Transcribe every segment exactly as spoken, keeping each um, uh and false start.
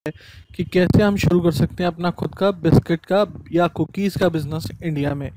कि कैसे हम शुरू कर सकते हैं अपना खुद का बिस्किट का या कुकीज़ का बिजनेस इंडिया में।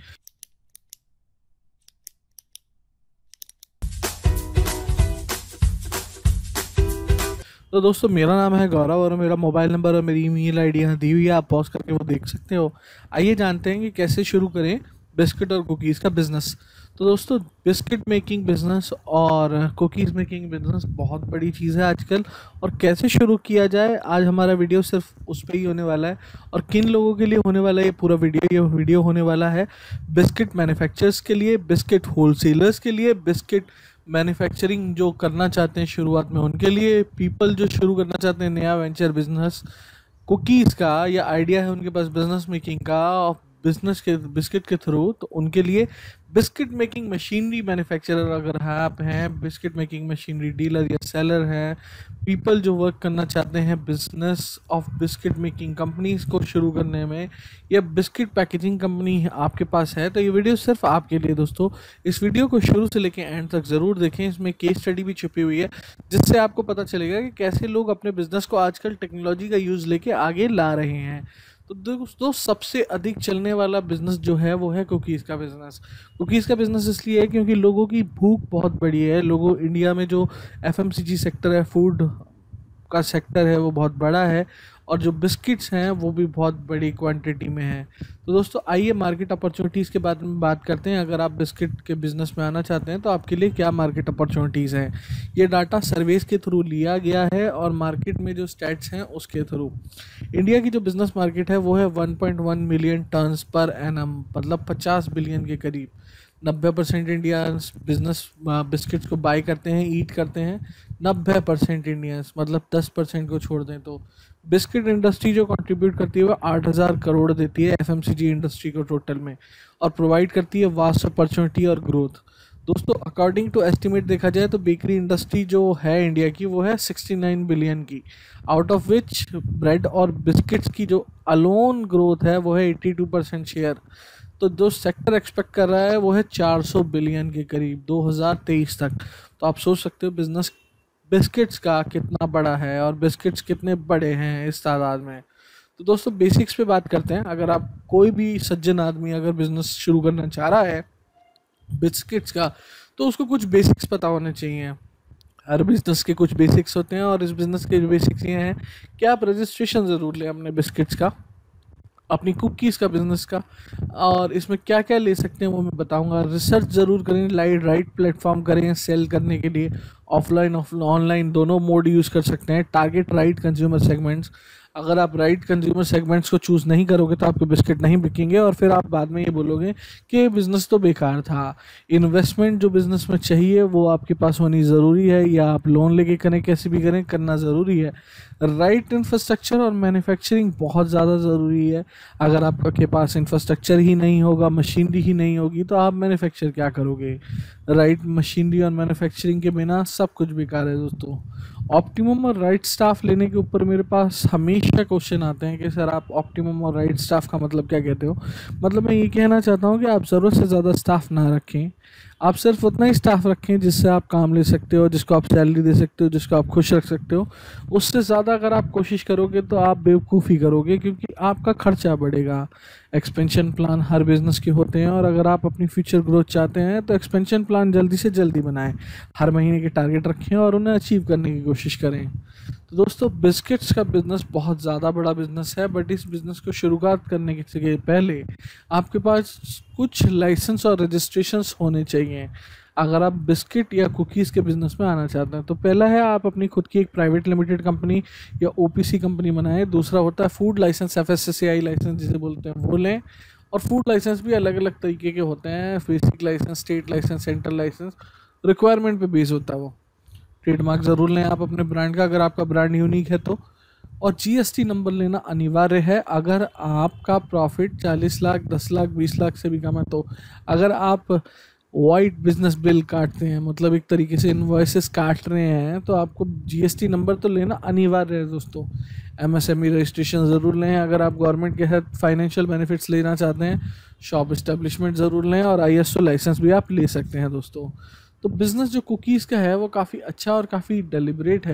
तो दोस्तों, मेरा नाम है गौरव और मेरा मोबाइल नंबर और मेरी ईमेल आईडी यहाँ दी हुई है, आप पॉज करके वो देख सकते हो। आइए जानते हैं कि कैसे शुरू करें बिस्किट और कुकीज़ का बिज़नेस। तो दोस्तों, बिस्किट मेकिंग बिज़नेस और कुकीज़ मेकिंग बिज़नेस बहुत बड़ी चीज़ है आजकल, और कैसे शुरू किया जाए आज हमारा वीडियो सिर्फ उस पर ही होने वाला है। और किन लोगों के लिए होने वाला है ये पूरा वीडियो? ये वीडियो होने वाला है बिस्किट मैन्युफैक्चरर्स के लिए, बिस्किट होलसेलर्स के लिए, बिस्किट मैन्युफैक्चरिंग जो करना चाहते हैं शुरुआत में उनके लिए, पीपल जो शुरू करना चाहते हैं नया वेंचर बिजनेस कुकीज़ का या आइडिया है उनके पास बिजनेस मेकिंग का और बिजनेस के बिस्किट के थ्रू, तो उनके लिए बिस्किट मेकिंग मशीनरी मैन्युफैक्चरर अगर आप हैं, बिस्किट मेकिंग मशीनरी डीलर या सेलर हैं, पीपल जो वर्क करना चाहते हैं business of biscuit making companies को शुरू करने में, या बिस्किट पैकेजिंग कंपनी आपके पास है, तो ये वीडियो सिर्फ आपके लिए दोस्तों। इस वीडियो को शुरू से लेकर एंड तक ज़रूर देखें, इसमें केस स्टडी भी छुपी हुई है जिससे आपको पता चलेगा कि कैसे लोग अपने बिजनेस को आजकल टेक्नोलॉजी का यूज़ लेके आगे ला रहे हैं। तो दोस्तों, सबसे अधिक चलने वाला बिजनेस जो है वो है कुकीज़ का बिजनेस। कुकीज़ का बिजनेस इसलिए है क्योंकि लोगों की भूख बहुत बड़ी है। लोगों इंडिया में जो एफएमसीजी सेक्टर है, फूड का सेक्टर है, वो बहुत बड़ा है, और जो बिस्किट्स हैं वो भी बहुत बड़ी क्वांटिटी में हैं। तो दोस्तों, आइए मार्केट अपॉर्चुनिटीज़ के बारे में बात करते हैं। अगर आप बिस्किट के बिज़नेस में आना चाहते हैं तो आपके लिए क्या मार्केट अपॉर्चुनिटीज़ हैं, ये डाटा सर्वेस के थ्रू लिया गया है और मार्केट में जो स्टैट्स हैं उसके थ्रू। इंडिया की जो बिज़नेस मार्केट है वो है one point one million tons per annum, मतलब पचास बिलियन के करीब। नब्बे परसेंट इंडियंस बिजनेस बिस्किट्स को बाई करते हैं, ईट करते हैं। नब्बे परसेंट इंडियंस, मतलब दस परसेंट को छोड़ दें तो बिस्किट इंडस्ट्री जो कंट्रीब्यूट करती है वो आठ हज़ार करोड़ देती है एफएमसीजी इंडस्ट्री को टोटल में, और प्रोवाइड करती है वास्ट अपॉर्चुनिटी और ग्रोथ। दोस्तों, अकॉर्डिंग टू एस्टिमेट देखा जाए तो बेकरी इंडस्ट्री जो है इंडिया की वो है सिक्सटी नाइन बिलियन की, आउट ऑफ विच ब्रेड और बिस्किट्स की जो अलोन ग्रोथ है वो है एट्टी टू परसेंट शेयर। तो जो सेक्टर एक्सपेक्ट कर रहा है वो है चार सौ बिलियन के करीब दो हज़ार तेईस तक। तो आप सोच सकते हो बिजनेस बिस्किट्स का कितना बड़ा है और बिस्किट्स कितने बड़े हैं इस तादाद में। तो दोस्तों, बेसिक्स पे बात करते हैं। अगर आप कोई भी सज्जन आदमी अगर बिजनेस शुरू करना चाह रहा है बिस्किट्स का, तो उसको कुछ बेसिक्स पता होने चाहिए। हर बिजनेस के कुछ बेसिक्स होते हैं और इस बिजनेस के बेसिक्स ये हैं कि आप रजिस्ट्रेशन ज़रूर लें अपने बिस्किट्स का, अपनी कुकीज़ का बिज़नेस का, और इसमें क्या क्या ले सकते हैं वो मैं बताऊंगा। रिसर्च ज़रूर करें, लाइट राइट प्लेटफॉर्म करें सेल करने के लिए। ऑफलाइन ऑफ ऑनलाइन दोनों मोड यूज़ कर सकते हैं। Target right consumer segments. अगर आप राइट कंज्यूमर सेगमेंट्स को चूज़ नहीं करोगे तो आपके बिस्किट नहीं बिकेंगे और फिर आप बाद में ये बोलोगे कि ये बिज़नेस तो बेकार था। इन्वेस्टमेंट जो बिज़नेस में चाहिए वो आपके पास होनी ज़रूरी है, या आप लोन लेके करें, कैसे भी करें, करना ज़रूरी है। राइट इंफ्रास्ट्रक्चर और मैन्युफैक्चरिंग बहुत ज़्यादा ज़रूरी है। अगर आपके पास इंफ्रास्ट्रक्चर ही नहीं होगा, मशीनरी ही नहीं होगी, तो आप मैन्युफैक्चर क्या करोगे? राइट मशीनरी और मैन्युफैक्चरिंग के बिना सब कुछ बेकार है दोस्तों। ऑप्टिमम और राइट स्टाफ लेने के ऊपर मेरे पास हमेशा क्वेश्चन आते हैं कि सर आप ऑप्टिमम और राइट स्टाफ का मतलब क्या कहते हो? मतलब मैं ये कहना चाहता हूँ कि आप ज़रूरत से ज़्यादा स्टाफ ना रखें, आप सिर्फ उतना ही स्टाफ रखें जिससे आप काम ले सकते हो, जिसको आप सैलरी दे सकते हो, जिसको आप खुश रख सकते हो। उससे ज़्यादा अगर आप कोशिश करोगे तो आप बेवकूफ़ी करोगे, क्योंकि आपका खर्चा बढ़ेगा। एक्सपेंशन प्लान हर बिज़नेस के होते हैं, और अगर आप अपनी फ्यूचर ग्रोथ चाहते हैं तो एक्सपेंशन प्लान जल्दी से जल्दी बनाएं। हर महीने के टारगेट रखें और उन्हें अचीव करने की कोशिश करें। तो दोस्तों, बिस्किट्स का बिज़नेस बहुत ज़्यादा बड़ा बिज़नेस है, बट इस बिज़नेस को शुरुआत करने के पहले आपके पास कुछ लाइसेंस और रजिस्ट्रेशंस होने चाहिए। अगर आप बिस्किट या कुकीज़ के बिज़नेस में आना चाहते हैं तो पहला है आप अपनी खुद की एक प्राइवेट लिमिटेड कंपनी या ओपीसी कंपनी बनाएं। दूसरा होता है फूड लाइसेंस, एफएसएसएआई लाइसेंस जिसे बोलते हैं, वो लें। और फूड लाइसेंस भी अलग अलग तरीके के होते हैं, basic licence, state licence, central licence, requirement पे बेस होता है वो। ट्रेडमार्क ज़रूर लें आप अपने ब्रांड का, अगर आपका ब्रांड यूनिक है तो। और जीएसटी नंबर लेना अनिवार्य है अगर आपका प्रॉफिट चालीस लाख, दस लाख, बीस लाख से भी कम है तो। अगर आप वाइट बिजनेस बिल काटते हैं, मतलब एक तरीके से इनवॉइसेस काट रहे हैं, तो आपको जीएसटी नंबर तो लेना अनिवार्य है दोस्तों। एमएसएमई रजिस्ट्रेशन ज़रूर लें। अगर आप गवर्नमेंट के तहत फाइनेंशियल बेनिफिट्स लेना चाहते हैं, शॉप इस्टेब्लिशमेंट ज़रूर लें, और आईएसओ लाइसेंस भी आप ले सकते हैं दोस्तों। तो बिज़नेस जो कुकीज़ का है वो काफ़ी अच्छा और काफ़ी डेलिब्रेट है।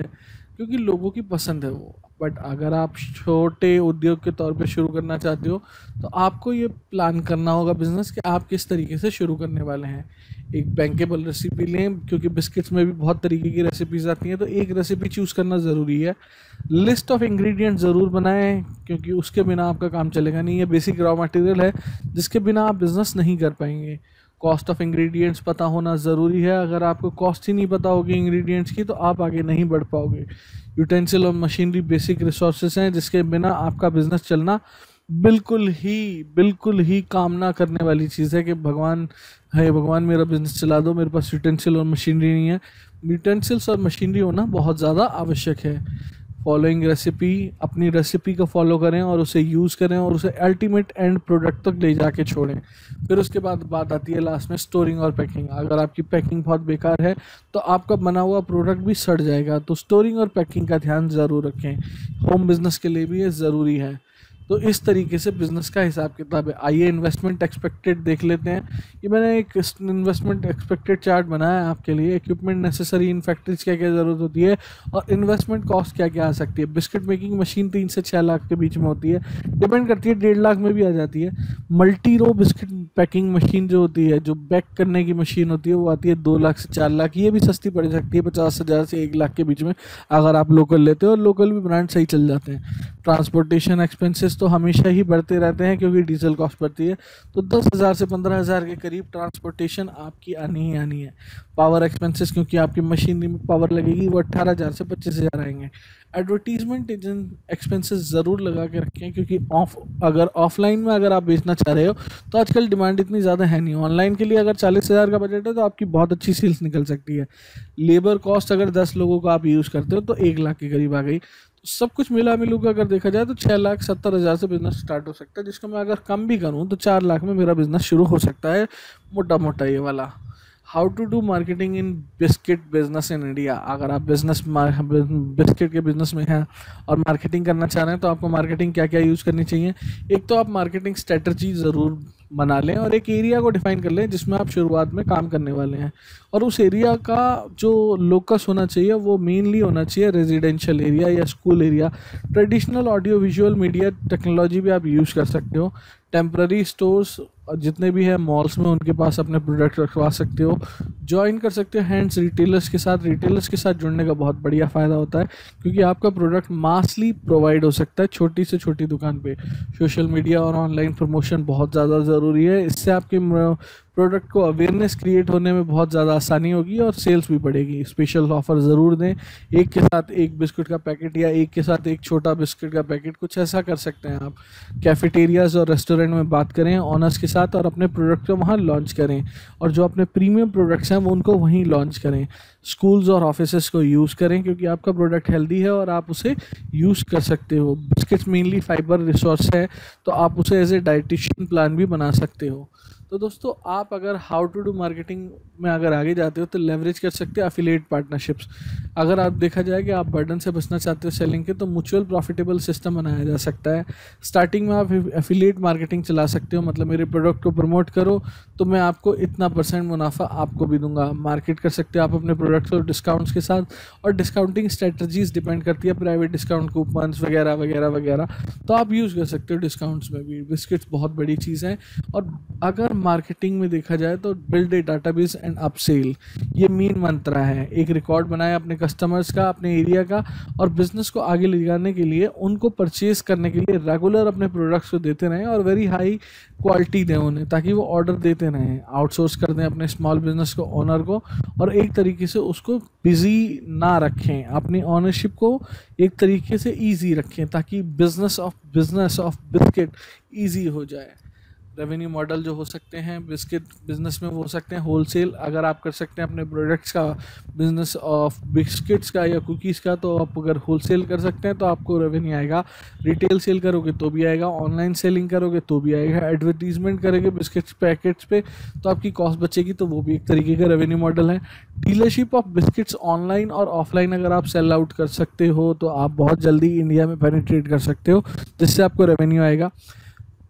क्योंकि लोगों की पसंद है वो। बट अगर आप छोटे उद्योग के तौर पे शुरू करना चाहते हो तो आपको ये प्लान करना होगा बिजनेस कि आप किस तरीके से शुरू करने वाले हैं। एक बैंकेबल रेसिपी लें, क्योंकि बिस्किट्स में भी बहुत तरीके की रेसिपीज आती हैं, तो एक रेसिपी चूज़ करना ज़रूरी है। लिस्ट ऑफ इंग्रेडिएंट ज़रूर बनाएं, क्योंकि उसके बिना आपका काम चलेगा नहीं। ये बेसिक रॉ मटेरियल है जिसके बिना आप बिज़नेस नहीं कर पाएंगे। कॉस्ट ऑफ इंग्रेडिएंट्स पता होना ज़रूरी है। अगर आपको कॉस्ट ही नहीं पता होगी इंग्रेडिएंट्स की तो आप आगे नहीं बढ़ पाओगे। यूटेंसिल और मशीनरी बेसिक रिसोर्सेज हैं जिसके बिना आपका बिजनेस चलना बिल्कुल ही बिल्कुल ही काम ना करने वाली चीज़ है कि भगवान है, भगवान मेरा बिजनेस चला दो, मेरे पास यूटेंसिल और मशीनरी नहीं है। यूटेंसिल्स और मशीनरी होना बहुत ज़्यादा आवश्यक है। फॉलोइंग रेसिपी, अपनी रेसिपी को फॉलो करें और उसे यूज़ करें और उसे अल्टीमेट एंड प्रोडक्ट तक ले जाके छोड़ें। फिर उसके बाद बात आती है लास्ट में स्टोरिंग और पैकिंग। अगर आपकी पैकिंग बहुत बेकार है तो आपका बना हुआ प्रोडक्ट भी सड़ जाएगा, तो स्टोरिंग और पैकिंग का ध्यान ज़रूर रखें। होम बिजनेस के लिए भी ये ज़रूरी है। तो इस तरीके से बिज़नेस का हिसाब किताब है। आइए इन्वेस्टमेंट एक्सपेक्टेड देख लेते हैं। ये मैंने एक इन्वेस्टमेंट एक्सपेक्टेड चार्ट बनाया है आपके लिए। इक्विपमेंट नेसेसरी इन फैक्ट्रीज क्या क्या ज़रूरत होती है और इन्वेस्टमेंट कॉस्ट क्या क्या आ सकती है। बिस्किट मेकिंग मशीन तीन से छः लाख के बीच में होती है, डिपेंड करती है, डेढ़ लाख में भी आ जाती है। Multi row biscuit packing machine जो होती है, जो बैक करने की मशीन होती है, वो आती है दो लाख से चार लाख। ये भी सस्ती पड़ सकती है पचास हज़ार से एक लाख के बीच में, अगर आप लोकल लेते हो। और लोकल भी ब्रांड सही चल जाते हैं। ट्रांसपोर्टेशन एक्सपेंसेस तो हमेशा ही बढ़ते रहते हैं क्योंकि डीजल कॉस्ट बढ़ती है, तो दस हज़ार से पंद्रह हज़ार के करीब ट्रांसपोर्टेशन आपकी आनी ही आनी है। पावर एक्सपेंसेस, क्योंकि आपकी मशीनरी में पावर लगेगी, वो अट्ठारह हज़ार से पच्चीस हज़ार आएंगे। एडवर्टीजमेंट एक्सपेंसेस ज़रूर लगा के रखें, क्योंकि ऑफ अगर ऑफलाइन में अगर आप बेचना चाह रहे हो तो आजकल डिमांड इतनी ज़्यादा है नहीं। ऑनलाइन के लिए अगर चालीस हज़ार का बजट है तो आपकी बहुत अच्छी सेल्स निकल सकती है। लेबर कॉस्ट अगर दस लोगों को आप यूज़ करते हो तो एक लाख के करीब आ गई। तो सब कुछ मिला मिलू का अगर देखा जाए तो छः लाख सत्तर हज़ार से बिजनेस स्टार्ट हो सकता है, जिसको मैं अगर कम भी करूँ तो चार लाख में मेरा बिजनेस शुरू हो सकता है, मोटा मोटा ये वाला। How to do marketing in biscuit business in India. अगर आप बिजनेस बिस्किट के बिजनेस में हैं और मार्केटिंग करना चाह रहे हैं तो आपको मार्केटिंग क्या क्या यूज़ करनी चाहिए। एक तो आप मार्केटिंग स्ट्रेटजी ज़रूर बना लें और एक एरिया को डिफाइन कर लें जिसमें आप शुरुआत में काम करने वाले हैं, और उस एरिया का जो लोकस होना चाहिए वो मेनली होना चाहिए रेजिडेंशियल एरिया या school area. Traditional audio visual media technology भी आप यूज़ कर सकते हो। टेम्पररी स्टोर्स जितने भी हैं मॉल्स में, उनके पास अपने प्रोडक्ट रखवा सकते हो। ज्वाइन कर सकते हो हैंड्स रिटेलर्स के साथ। रिटेलर्स के साथ जुड़ने का बहुत बढ़िया फ़ायदा होता है क्योंकि आपका प्रोडक्ट मासली प्रोवाइड हो सकता है छोटी से छोटी दुकान पे। सोशल मीडिया और ऑनलाइन प्रमोशन बहुत ज़्यादा ज़रूरी है। इससे आपके प्रोडक्ट को अवेयरनेस क्रिएट होने में बहुत ज़्यादा आसानी होगी और सेल्स भी बढ़ेगी। स्पेशल ऑफर ज़रूर दें, एक के साथ एक बिस्कुट का पैकेट या एक के साथ एक छोटा बिस्किट का पैकेट, कुछ ऐसा कर सकते हैं आप। कैफेटेरियाज़ और रेस्टोरेंट में बात करें ऑनर्स के साथ और अपने प्रोडक्ट को वहाँ लॉन्च करें, और जो अपने प्रीमियम प्रोडक्ट्स हैं वो उनको वहीं लॉन्च करें। स्कूल्स और ऑफिसेस को यूज़ करें क्योंकि आपका प्रोडक्ट हेल्दी है और आप उसे यूज़ कर सकते हो। बिस्किट्स मेनली फाइबर रिसोर्स है तो आप उसे एज ए डाइटिशियन प्लान भी बना सकते हो। तो दोस्तों, आप अगर हाउ टू डू मार्केटिंग में अगर आगे जाते हो तो लेवरेज कर सकते हो एफिलिएट पार्टनरशिप्स। अगर आप देखा जाए कि आप बर्डन से बचना चाहते हो सेलिंग के, तो म्यूचुअल प्रॉफिटेबल सिस्टम बनाया जा सकता है। स्टार्टिंग में आप एफिलिएट मार्केटिंग चला सकते हो, मतलब मेरे प्रोडक्ट को प्रमोट करो तो मैं आपको इतना परसेंट मुनाफा आपको भी दूंगा। मार्केट कर सकते हो आप अपने प्रोडक्ट्स को डिस्काउंट्स के साथ, और डिस्काउंटिंग स्ट्रेटजीज डिपेंड करती है, प्राइवेट डिस्काउंट कूपन्स वगैरह वगैरह वगैरह, तो आप यूज़ कर सकते हो डिस्काउंट्स में भी। बिस्किट्स बहुत बड़ी चीज़ है। और अगर मार्केटिंग में देखा जाए तो build a database and upsell, ये मेन मंत्र है। एक रिकॉर्ड बनाए अपने कस्टमर्स का, अपने एरिया का, और बिजनेस को आगे ले जाने के लिए उनको परचेज करने के लिए रेगुलर अपने प्रोडक्ट्स को देते रहें और वेरी हाई क्वालिटी दें उन्हें, ताकि वो ऑर्डर देते रहें। आउटसोर्स कर दें अपने स्मॉल बिजनेस को, ओनर को, और एक तरीके से उसको बिजी ना रखें। अपनी ओनरशिप को एक तरीके से ईजी रखें ताकि business of business of biscuit easy हो जाए। रेवेन्यू मॉडल जो हो सकते हैं बिस्किट बिजनेस में वो हो सकते हैं होलसेल। अगर आप कर सकते हैं अपने प्रोडक्ट्स का बिजनेस ऑफ बिस्किट्स का या कुकीज़ का, तो आप अगर होलसेल कर सकते हैं तो आपको रेवेन्यू आएगा। रिटेल सेल करोगे तो भी आएगा, ऑनलाइन सेलिंग करोगे तो भी आएगा, एडवर्टीजमेंट करोगे बिस्किट्स पैकेट्स पे तो आपकी कॉस्ट बचेगी, तो वो भी एक तरीके का रेवेन्यू मॉडल है। डीलरशिप ऑफ बिस्किट्स ऑनलाइन और ऑफलाइन अगर आप सेल आउट कर सकते हो तो आप बहुत जल्दी इंडिया में पेनिट्रेट कर सकते हो, जिससे आपको रेवेन्यू आएगा।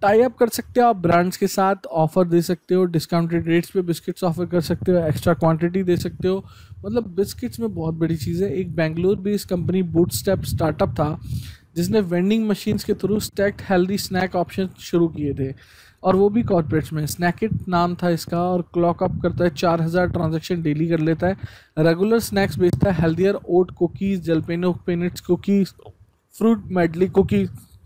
टाई अप कर सकते हो आप ब्रांड्स के साथ, ऑफर दे सकते हो, डिस्काउंटेड रेट्स पे बिस्किट्स ऑफर कर सकते हो, एक्स्ट्रा क्वांटिटी दे सकते हो। मतलब बिस्किट्स में बहुत बड़ी चीज़ है। एक Bengaluru based company bootstrap startup था जिसने वेंडिंग मशीन्स के through stacked healthy snack option शुरू किए थे, और वो भी कॉर्पोरेट्स में। स्नैकिट नाम था इसका, और क्लॉक अप करता है चार हज़ार ट्रांजेक्शन डेली कर लेता है। रेगुलर स्नैक्स बेचता है, healthier oat cookies, jalapeno peanuts cookies, fruit medley cookies,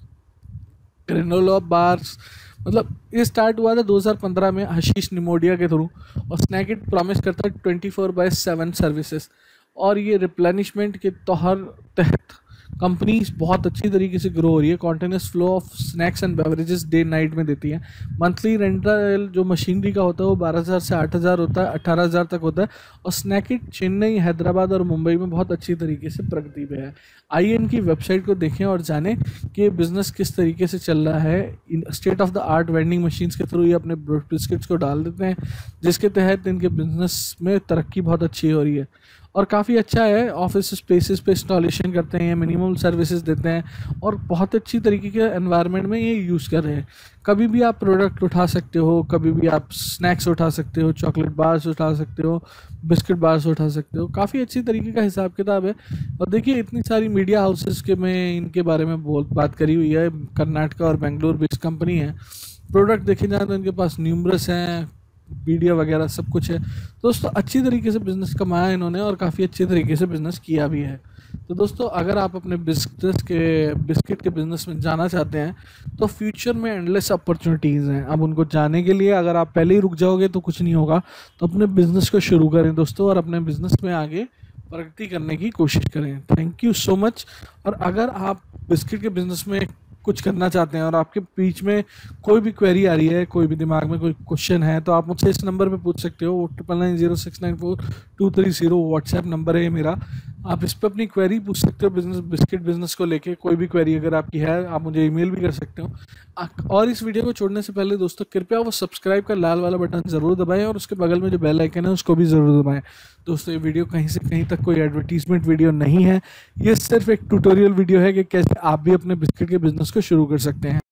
granola bars. मतलब ये स्टार्ट हुआ था दो हज़ार पंद्रह में आशीष निमोडिया के थ्रू, और स्नैकिट प्रॉमिस करता है twenty four by seven services, और ये रिप्लेनिशमेंट के तौर तहत कंपनी बहुत अच्छी तरीके से ग्रो हो रही है। Continuous flow of snacks and beverages day night में देती है। मंथली रेंटल जो मशीनरी का होता है वो बारह हज़ार से आठ हज़ार होता है, अठारह हज़ार तक होता है। और स्नैकिट चेन्नई, हैदराबाद और मुंबई में बहुत अच्छी तरीके से प्रगति पे है। आइए इनकी वेबसाइट को देखें और जानें कि ये बिज़नेस किस तरीके से चल रहा है। In state of the art vending machines के थ्रू ये अपने बिस्किट्स को डाल देते हैं, जिसके तहत इनके बिजनेस में तरक्की बहुत अच्छी हो रही है और काफ़ी अच्छा है। ऑफिस स्पेसेस पे इंस्टॉलेशन करते हैं, मिनिमम सर्विसेज देते हैं, और बहुत अच्छी तरीके के एनवायरनमेंट में ये यूज़ कर रहे हैं। कभी भी आप प्रोडक्ट उठा सकते हो, कभी भी आप स्नैक्स उठा सकते हो, चॉकलेट बार्स उठा सकते हो, बिस्किट बार्स उठा सकते हो। काफ़ी अच्छी तरीके का हिसाब किताब है। और देखिए इतनी सारी मीडिया हाउसेस के में इनके बारे में बहुत बात करी हुई है। कर्नाटका और बेंगलुरु बेस्ड कंपनी है। प्रोडक्ट देखे जाए तो इनके पास न्यूमरस हैं, मीडिया वगैरह सब कुछ है। दोस्तों अच्छी तरीके से बिज़नेस कमाया इन्होंने और काफ़ी अच्छे तरीके से बिज़नेस किया भी है। तो दोस्तों अगर आप अपने बिस्किट के बिस्किट के बिज़नेस में जाना चाहते हैं तो फ्यूचर में एंडलेस अपॉर्चुनिटीज़ हैं। अब उनको जाने के लिए अगर आप पहले ही रुक जाओगे तो कुछ नहीं होगा। तो अपने बिज़नेस को शुरू करें दोस्तों, और अपने बिज़नेस में आगे प्रगति करने की कोशिश करें। Thank you so much. और अगर आप बिस्किट के बिज़नेस में कुछ करना चाहते हैं और आपके बीच में कोई भी क्वेरी आ रही है, कोई भी दिमाग में कोई क्वेश्चन है, तो आप मुझसे इस नंबर पे पूछ सकते हो। Triple nine zero six nine four two three zero WhatsApp number है ये मेरा। आप इस पर अपनी क्वेरी पूछ सकते हो बिजनेस बिस्किट बिजनेस को लेके। कोई भी क्वेरी अगर आपकी है आप मुझे ईमेल भी कर सकते हो। और इस वीडियो को छोड़ने से पहले दोस्तों कृपया वो सब्सक्राइब का लाल वाला बटन ज़रूर दबाएं, और उसके बगल में जो बेल आइकन है उसको भी ज़रूर दबाएं। दोस्तों ये वीडियो कहीं से कहीं तक कोई एडवर्टीजमेंट वीडियो नहीं है, ये सिर्फ एक ट्यूटोरियल वीडियो है कि कैसे आप भी अपने बिस्किट के बिजनेस को शुरू कर सकते हैं।